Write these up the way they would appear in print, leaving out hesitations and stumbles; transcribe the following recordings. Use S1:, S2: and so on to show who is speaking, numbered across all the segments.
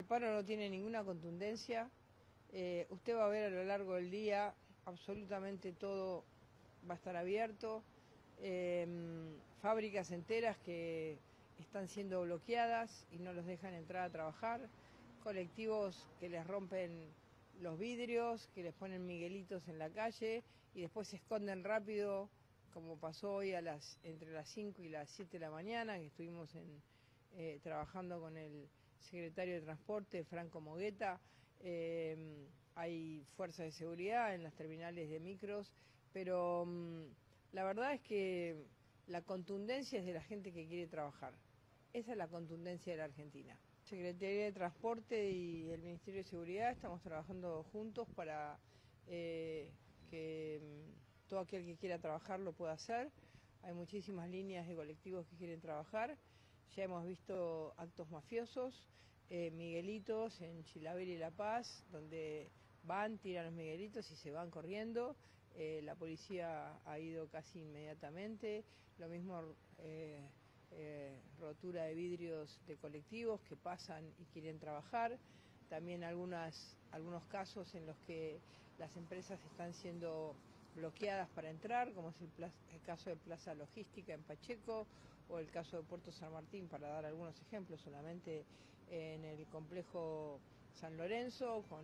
S1: El paro no tiene ninguna contundencia. Usted va a ver a lo largo del día absolutamente todo va a estar abierto. Fábricas enteras que están siendo bloqueadas y no los dejan entrar a trabajar. Colectivos que les rompen los vidrios, que les ponen miguelitos en la calle y después se esconden rápido, como pasó hoy entre las 5 y las 7 de la mañana, que estuvimos trabajando con el secretario de Transporte, Franco Mogueta. Hay fuerzas de seguridad en las terminales de micros, pero la verdad es que la contundencia es de la gente que quiere trabajar. Esa es la contundencia de la Argentina. Secretaría de Transporte y el Ministerio de Seguridad estamos trabajando juntos para que todo aquel que quiera trabajar lo pueda hacer. Hay muchísimas líneas de colectivos que quieren trabajar. Ya hemos visto actos mafiosos, miguelitos en Chilaver y La Paz, donde van, tiran los miguelitos y se van corriendo. La policía ha ido casi inmediatamente. Lo mismo rotura de vidrios de colectivos que pasan y quieren trabajar. También algunos casos en los que las empresas están siendo bloqueadas para entrar, como es el caso de Plaza Logística en Pacheco o el caso de Puerto San Martín, para dar algunos ejemplos, solamente en el complejo San Lorenzo, con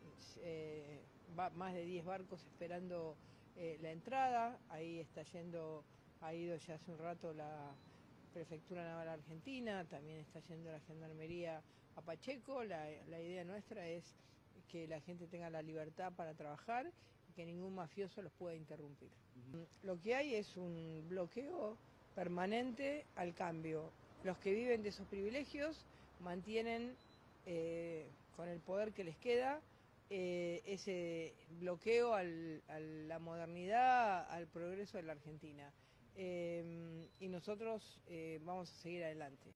S1: más de 10 barcos esperando la entrada. Ahí ha ido ya hace un rato la Prefectura Naval Argentina, también está yendo la Gendarmería a Pacheco. La idea nuestra es que la gente tenga la libertad para trabajar y que ningún mafioso los pueda interrumpir. Lo que hay es un bloqueo permanente al cambio. Los que viven de esos privilegios mantienen con el poder que les queda ese bloqueo a la modernidad, al progreso de la Argentina. Y nosotros vamos a seguir adelante.